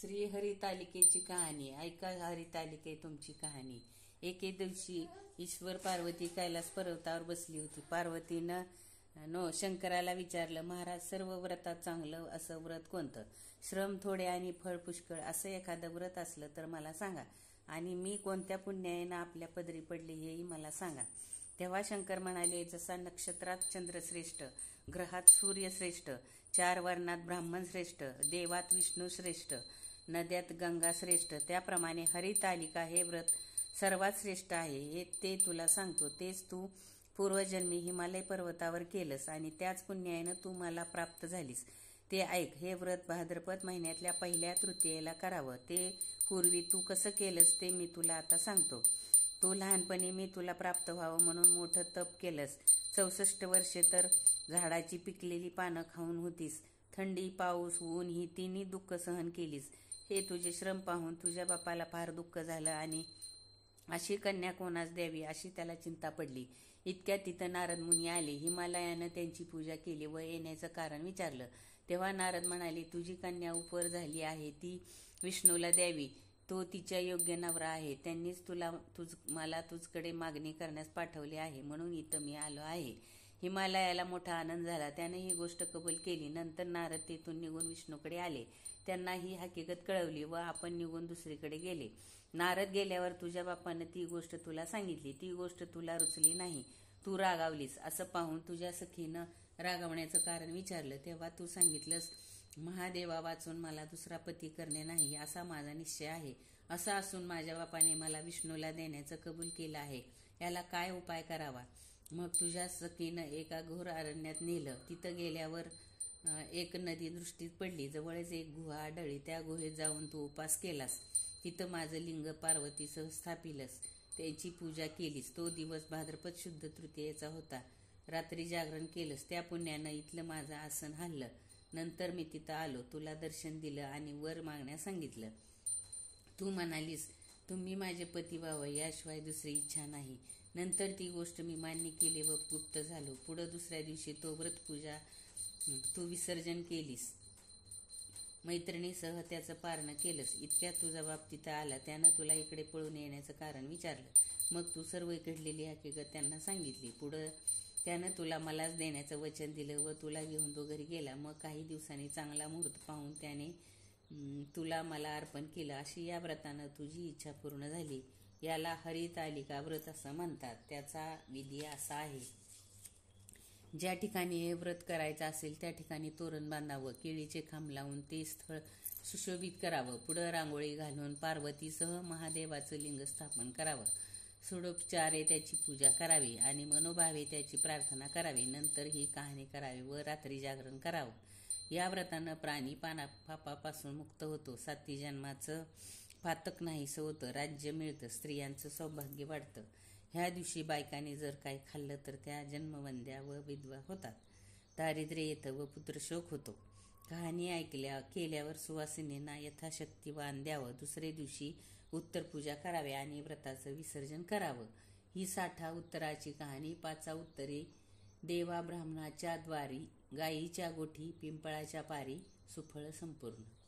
श्री हरितालिकेची कहाणी ऐका. हरितालिके तुमची कहाणी. एके दिवशी ईश्वर पार्वती कैलास पर्वतावर बसली होती. पार्वतीनं शंकराला विचारलं, महाराज, सर्व व्रतात चांगलं असं व्रत कोणतं? श्रम थोडे आणि फळ पुष्कळ असं एखादं व्रत असलं तर मला सांगा, आणि मी कोणत्या पुण्याने आपल्या पदरी पडले हेही मला सांगा. तेव्हा शंकर म्हणाले, जसा नक्षत्रात चंद्र श्रेष्ठ, ग्रहात सूर्य श्रेष्ठ, 4 वर्णात ब्राह्मण श्रेष्ठ, देवात विष्णू श्रेष्ठ, नद्यात गंगा श्रेष्ठ, त्याप्रमाणे हरितालिका हे व्रत सर्वात श्रेष्ठ आहे. ते तुला सांगतो. तेच तू पूर्वजन्मी हिमालय पर्वतावर केलंस आणि त्याच पुण्याने तू मला प्राप्त झालीस. ते ऐक. हे व्रत भाद्रपद महिन्यातल्या पहिल्या तृतीयेला करावं. ते पूर्वी तू कसं केलंस ते मी तुला आता सांगतो. तू लहानपणी मी तुला प्राप्त व्हावं म्हणून मोठं तप केलंस. 64 वर्षे तर झाडाची पिकलेली पानं खाऊन होतीस. थंडी, पाऊस, ऊन ही तिन्ही दुःख सहन केलीस. हे तुझे श्रम पाहून तुझ्या बापाला फार दुःख झालं आणि अशी कन्या कोणास द्यावी अशी त्याला चिंता पडली. इतक्यात तिथं नारद मुनी आले. हिमालयानं त्यांची पूजा केली व येण्याचं कारण विचारलं. तेव्हा नारद म्हणाले, तुझी कन्या उपवर झाली आहे, ती विष्णूला द्यावी. तो तिच्या योग्य नवरा आहे. त्यांनीच मला तुझकडे मागणी करण्यास पाठवले आहे, म्हणून इथं मी आलो आहे. हिमालयाला मोठा आनंद झाला. त्याने ही गोष्ट कबूल केली. नंतर नारद तेथून निघून विष्णूकडे आले. त्यांना ही हकीकत कळवली व आपण निघून दुसरीकडे गेले. नारद गेल्यावर तुझ्या बापानं ती गोष्ट तुला सांगितली. ती गोष्ट तुला रुचली नाही. तू रागावलीस. असं पाहून तुझ्या सखीनं रागावण्याचं कारण विचारलं. तेव्हा तू सांगितलंस, महादेवा वाचून मला दुसरा पती करणे नाही असा माझा निश्चय आहे. असं असून माझ्या बापाने मला विष्णूला देण्याचं कबूल केलं आहे. याला काय उपाय करावा? मग तुझ्या सखीनं एका घोर अरण्यात नेलं. तिथं गेल्यावर एक नदी दृष्टीत पडली. जवळच एक गुहा आढळली. त्या गुहेत जाऊन तू उपास केलास. तिथं माझं लिंग पार्वतीसह स्थापिलंस. त्याची पूजा केलीस. तो दिवस भाद्रपद शुद्ध तृतीयेचा होता. रात्री जागरण केलंस. त्या पुण्यानं इथलं माझं आसन हल्लं. नंतर मी तिथं आलो. तुला दर्शन दिलं आणि वर मागण्यास सांगितलं. तू म्हणालीस, तुम्ही माझे पती व्हावं याशिवाय दुसरी इच्छा नाही. नंतर ती गोष्ट मी मान्य केली व गुप्त झालो. पुढं दुसऱ्या दिवशी तो व्रतपूजा तू विसर्जन केलीस. मैत्रिणीसह त्याचं पारणं केलंस. इतक्यात तुझा बाप तिथं आला. त्यानं तुला इकडे पळून येण्याचं कारण विचारलं. मग तू सर्व घडलेली हकीकत त्यांना सांगितली. पुढं त्यानं तुला मलाच देण्याचं वचन दिलं व तुला घेऊन तो घरी गेला. मग काही दिवसांनी चांगला मुहूर्त पाहून त्याने तुला मला अर्पण केलं. अशी या व्रतानं तुझी इच्छा पूर्ण झाली. याला हरितालिका व्रत असं म्हणतात. त्याचा विधी असा आहे. ज्या ठिकाणी हे व्रत करायचं असेल त्या ठिकाणी तोरण बांधावं. केळीचे खांब लावून ते स्थळ सुशोभित करावं. पुढं रांगोळी घालून पार्वतीसह महादेवाचं लिंग स्थापन करावं. षोडोपचारे त्याची पूजा करावी आणि मनोभावे त्याची प्रार्थना करावी. नंतर ही कहाणी करावी व रात्री जागरण करावं. या व्रतानं प्राणी पापापासून मुक्त होतो. 7 जन्माचं पातक नाहीसं होतं. राज्य मिळतं. स्त्रियांचं सौभाग्य वाढतं. ह्या दिवशी बायकांनी जर काही खाल्लं तर त्या जन्मवंद्या व विधवा होतात. दारिद्र्य येतं व पुत्रशोक होतो. कहाणी केल्यावर सुवासिनींना यथाशक्ती वाण द्यावं. दुसरे दिवशी उत्तरपूजा करावी आणि व्रताचं विसर्जन करावं. ही 60 उत्तराची कहाणी. 5 उत्तरे. देवा ब्राह्मणाच्या द्वारी, गायीच्या गोठी, पिंपळाच्या पारी, सुफळ संपूर्ण.